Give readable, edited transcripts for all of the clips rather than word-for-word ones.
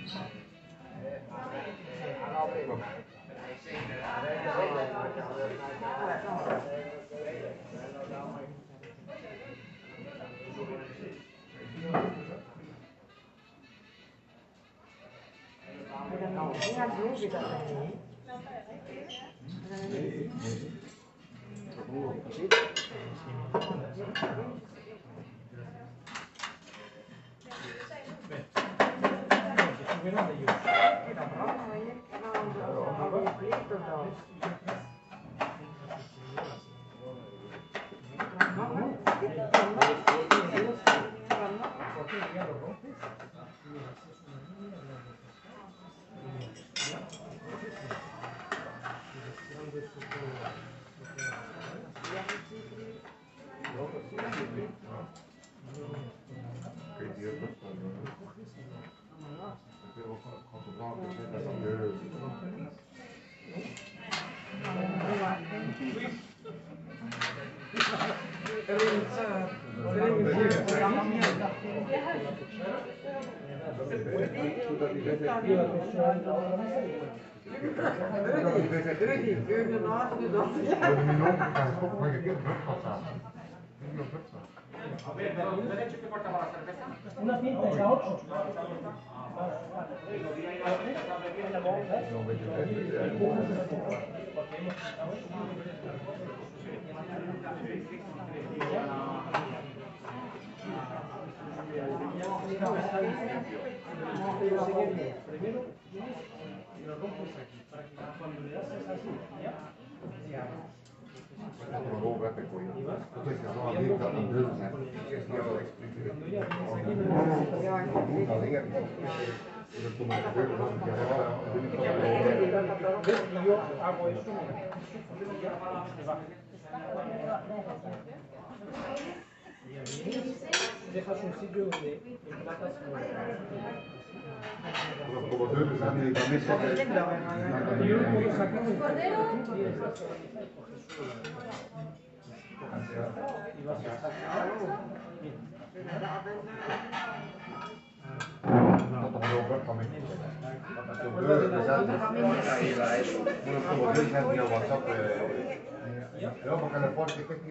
Una pinta es a 8. Primero lo rompes aquí, para que cuando le das así, ya, y vas yo hago eso, y dejas un sitio donde emplatas como tú eres a mí de camisa yo puedo sacar un cordero y vas a sacar luego porque le pones que aquí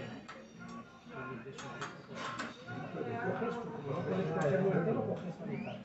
coges, como no puedes cogerlo entero, coges la mitad.